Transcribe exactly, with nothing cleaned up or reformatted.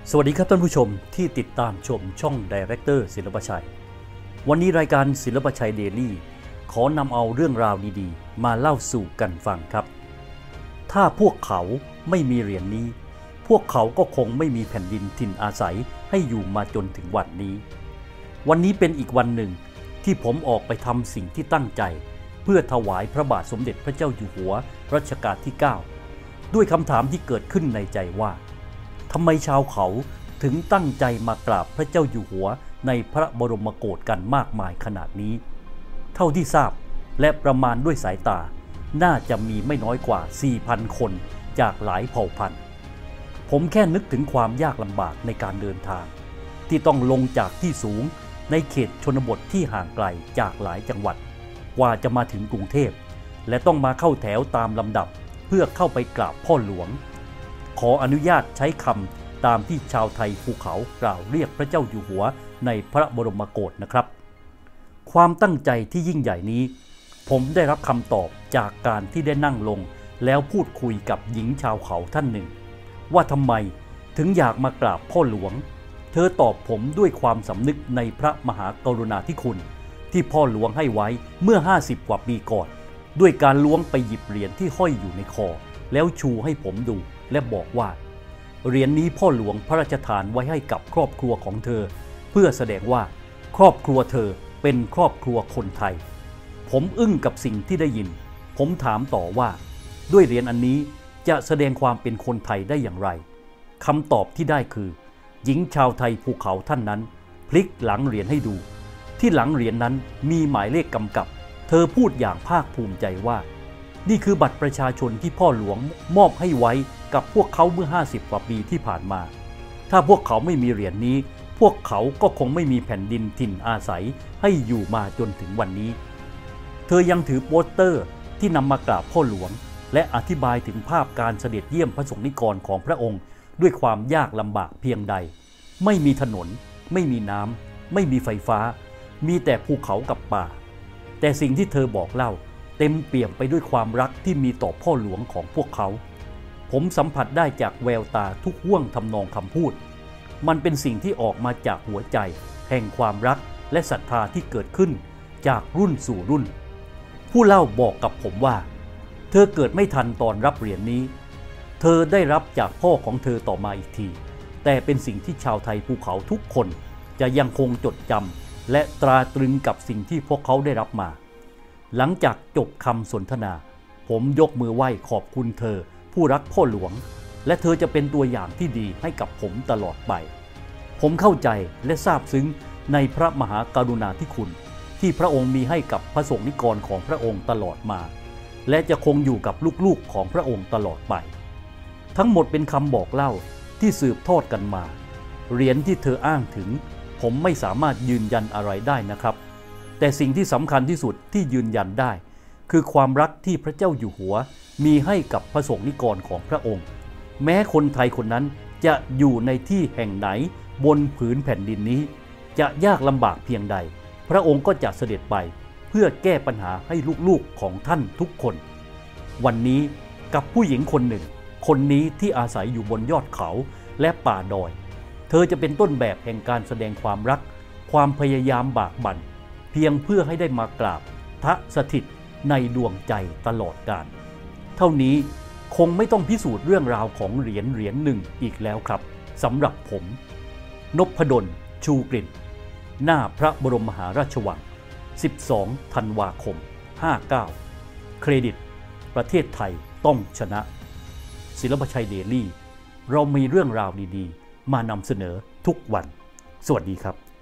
สวัสดีครับท่านผู้ชมที่ติดตามชมช่องไดเรคเตอร์ศิลปชัยวันนี้รายการศิลปชัยเดลี่ขอนำเอาเรื่องราวดีๆมาเล่าสู่กันฟังครับถ้าพวกเขาไม่มีเหรียญนี้พวกเขาก็คงไม่มีแผ่นดินถิ่นอาศัยให้อยู่มาจนถึงวันนี้วันนี้เป็นอีกวันหนึ่งที่ผมออกไปทำสิ่งที่ตั้งใจเพื่อถวายพระบาทสมเด็จพระเจ้าอยู่หัวรัชกาลที่เก้าด้วยคำถามที่เกิดขึ้นในใจว่าทำไมชาวเขาถึงตั้งใจมากราบพระเจ้าอยู่หัวในพระบรมโกศกันมากมายขนาดนี้เท่าที่ทราบและประมาณด้วยสายตาน่าจะมีไม่น้อยกว่า สี่พัน คนจากหลายเผ่าพันธุ์ผมแค่นึกถึงความยากลำบากในการเดินทางที่ต้องลงจากที่สูงในเขตชนบทที่ห่างไกลจากหลายจังหวัดกว่าจะมาถึงกรุงเทพและต้องมาเข้าแถวตามลำดับเพื่อเข้าไปกราบพ่อหลวงขออนุญาตใช้คำตามที่ชาวไทยภูเขากล่าวเรียกพระเจ้าอยู่หัวในพระบรมโกศนะครับความตั้งใจที่ยิ่งใหญ่นี้ผมได้รับคำตอบจากการที่ได้นั่งลงแล้วพูดคุยกับหญิงชาวเขาท่านหนึ่งว่าทำไมถึงอยากมากราบพ่อหลวงเธอตอบผมด้วยความสำนึกในพระมหากรุณาธิคุณที่พ่อหลวงให้ไว้เมื่อห้าสิบกว่าปีก่อนด้วยการล้วงไปหยิบเหรียญที่ห้อยอยู่ในคอแล้วชูให้ผมดูและบอกว่าเหรียญนี้พ่อหลวงพระราชทานไว้ให้กับครอบครัวของเธอเพื่อแสดงว่าครอบครัวเธอเป็นครอบครัวคนไทยผมอึ้งกับสิ่งที่ได้ยินผมถามต่อว่าด้วยเหรียญอันนี้จะแสดงความเป็นคนไทยได้อย่างไรคำตอบที่ได้คือหญิงชาวไทยภูเขาท่านนั้นพลิกหลังเหรียญให้ดูที่หลังเหรียญนั้นมีหมายเลขกำกับเธอพูดอย่างภาคภูมิใจว่านี่คือบัตรประชาชนที่พ่อหลวงมอบให้ไว้กับพวกเขาเมื่อห้าสิบกว่าปีที่ผ่านมาถ้าพวกเขาไม่มีเหรียญนี้พวกเขาก็คงไม่มีแผ่นดินถิ่นอาศัยให้อยู่มาจนถึงวันนี้เธอยังถือโปสเตอร์ที่นำมากราบพ่อหลวงและอธิบายถึงภาพการเสด็จเยี่ยมพระสงฆ์นิกรของพระองค์ด้วยความยากลำบากเพียงใดไม่มีถนนไม่มีน้ำไม่มีไฟฟ้ามีแต่ภูเขากับป่าแต่สิ่งที่เธอบอกเล่าเต็มเปี่ยมไปด้วยความรักที่มีต่อพ่อหลวงของพวกเขาผมสัมผัสได้จากแววตาทุกห่วงทำนองคำพูดมันเป็นสิ่งที่ออกมาจากหัวใจแห่งความรักและศรัทธาที่เกิดขึ้นจากรุ่นสู่รุ่นผู้เล่าบอกกับผมว่าเธอเกิดไม่ทันตอนรับเหรียญนี้เธอได้รับจากพ่อของเธอต่อมาอีกทีแต่เป็นสิ่งที่ชาวไทยภูเขาทุกคนจะยังคงจดจำและตราตรึงกับสิ่งที่พวกเขาได้รับมาหลังจากจบคำสนทนาผมยกมือไหว้ขอบคุณเธอผู้รักพ่อหลวงและเธอจะเป็นตัวอย่างที่ดีให้กับผมตลอดไปผมเข้าใจและซาบซึ้งในพระมหากรุณาธิคุณที่พระองค์มีให้กับพระสงฆ์นิกรของพระองค์ตลอดมาและจะคงอยู่กับลูกๆของพระองค์ตลอดไปทั้งหมดเป็นคำบอกเล่าที่สืบทอดกันมาเหรียญที่เธออ้างถึงผมไม่สามารถยืนยันอะไรได้นะครับแต่สิ่งที่สำคัญที่สุดที่ยืนยันได้คือความรักที่พระเจ้าอยู่หัวมีให้กับพระสงฆ์นิกรของพระองค์แม้คนไทยคนนั้นจะอยู่ในที่แห่งไหนบนผืนแผ่นดินนี้จะยากลำบากเพียงใดพระองค์ก็จะเสด็จไปเพื่อแก้ปัญหาให้ลูกๆของท่านทุกคนวันนี้กับผู้หญิงคนหนึ่งคนนี้ที่อาศัยอยู่บนยอดเขาและป่าดอยเธอจะเป็นต้นแบบแห่งการแสดงความรักความพยายามบากบั่นเพียงเพื่อให้ได้มากราบพระสถิตในดวงใจตลอดกาลเท่านี้คงไม่ต้องพิสูจน์เรื่องราวของเหรียญเหรียญหนึ่งอีกแล้วครับสำหรับผมนพดลชูกลิ่นหน้าพระบรมมหาราชวังสิบสองธันวาคมห้าเก้าเครดิตประเทศไทยต้องชนะศิลปชัยเดลี่เรามีเรื่องราวดีๆมานำเสนอทุกวันสวัสดีครับ